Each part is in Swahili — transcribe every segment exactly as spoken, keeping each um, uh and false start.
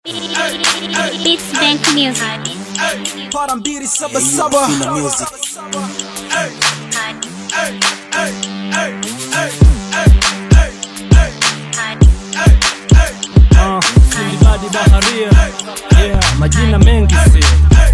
It's Bank Music. Para mbili saba saba music. Ah, Sindibadi baharia. Yeah, majina mengi si.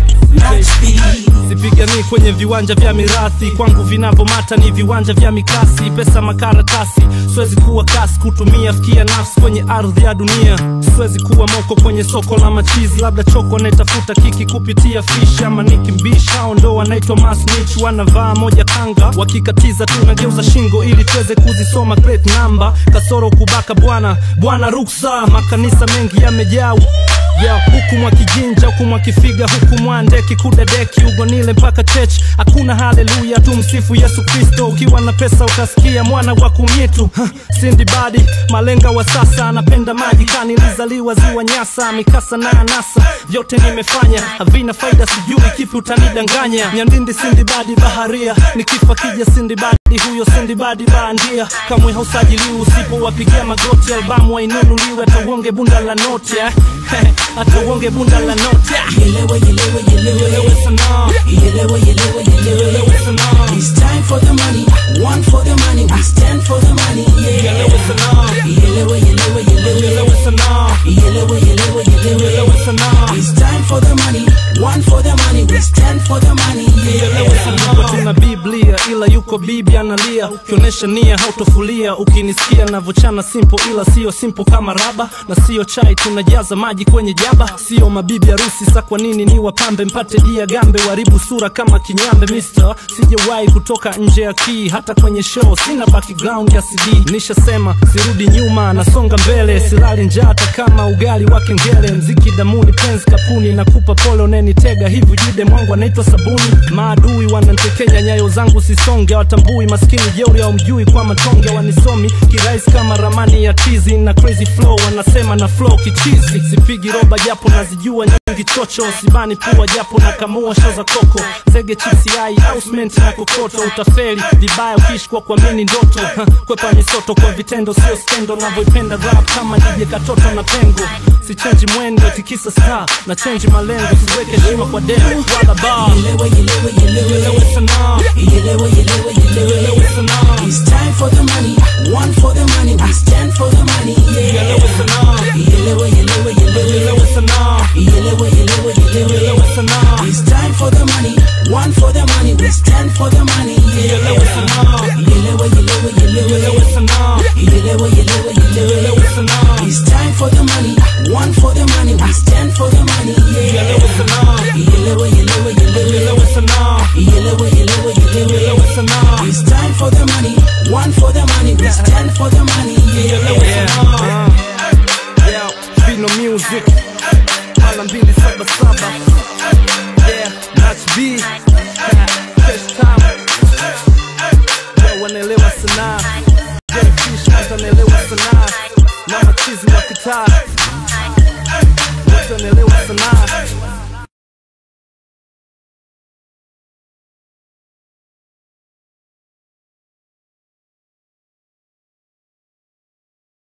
Sipigani kwenye viwanja vya mirathi, kwangu vinavomata ni viwanja vya mikasi, pesa makaratasi. Siwezi kuwa kasi kutumia fikia nafsi kwenye ardhi ya dunia. Siwezi kuwa moko kwenye soko la machizi, labda choko netafuta kiki kupitia fish ama nikimbisha. Ndo wanaitwa masnitch, wanavaa moja kanga, wakikatiza tunageuza shingo ili tuweze kuzisoma great number. Kasoro kubaka bwana, bwana ruksa, makanisa mengi yamejaa. Yeah, huku mwa kijinja, huku mwa kifiga, huku mwa ndeki, kudadeki, ugonile mpaka church. Hakuna haleluya, tumsifu Yesu Kristo. Ukiwa na pesa utasikia mwana wa kumyitu. huh, Sindibadi, malenga wa sasa, anapenda maji kanilizaliwa ziwa Nyasa. Mikasa na anasa, vyote nimefanya, havina faida sijui kipi utanidanganya. Nyandindi Sindibadi baharia, nikifa kija Sindibadi huyo Sindibadi bandia. Kamwe hausajiliwi usipo wapigia magoti, albamu wainunuliwe atauonge bunda la noti. eh? Atauonge bunda la noti. Yelewe yelewe yelewe Yelewe Sanaa, yelewe yelewe yelewe Sanaa. It's time for the money, one for the money, we stand for the money. Yeah. Yelewe Sanaa, Yelewe yelewe yelewe Yelewe Sanaa, yelewe yelewe yelewe Yelewe Sanaa. It's time for the money, one for the money, we stand for the money. Yelewe Sanaa. Tuna Biblia ila yuko bibi analia, ukionesha nia hautofulia. Ukinisikia navochana simple ila sio simple kama raba, na sio chai tunajaza maji kwenye jaba. Sio mabibi harusi, sa kwa nini ni wapambe mpate dia gambe, waribu sura kama kinyambe. Mister sijawahi kutoka nje ya key, hata kwenye show sina background ya C D. Nishasema sirudi nyuma, nasonga mbele, silali njata kama ugali wa kengele. Mziki damuni penzi kapuni, nakupa pole unenitega hivi jide mwangu anaitwa sabuni. Maadui wanantekenya nyayo zangu sisonge, watambui maskini jeuri au mjui kwa matonge. Wanisomi kiraisi kama ramani ya tizi, na crazy flow wanasema na flow kichizi. Sipigi roba japo nazijua nyingi chocho, sibani pua japo nakamua show za koko. Zege chipsi ai au cement na kokoto, utafeli vibaya ukishikwa kwa mini ndoto. Kwepa misoto kwa vitendo sio stendo, navyoipenda rap kama nije katoto na pengo. Si change mwendo tikisa star, na change malengo, siweke shima kwa demo wala bar. Yelewe yelewe yelewe Yelewe Sanaa, yelewe yelewe yelewe Yelewe Sanaa. It's time for the money, one for the money, we stand for the money. Yeah. Yelewe Sanaa, Yelewe yelewe yelewe Yelewe Sanaa, yelewe yelewe yelewe Yelewe Sanaa. It's time for the money, one for the money, we stand for the money. Yelewe Sanaa, Yelewe yelewe yelewe Yelewe Sanaa, yelewe yelewe yelewe Yelewe Sanaa. It's time for the money, one for the money, we stand for the money. Yelewe Sanaa, Yelewe yelewe yelewe Yelewe Sanaa, yelewe yelewe yelewe Yelewe Sanaa. It's time for the money, one for the money, we stand for the money. Yelewe Sanaa.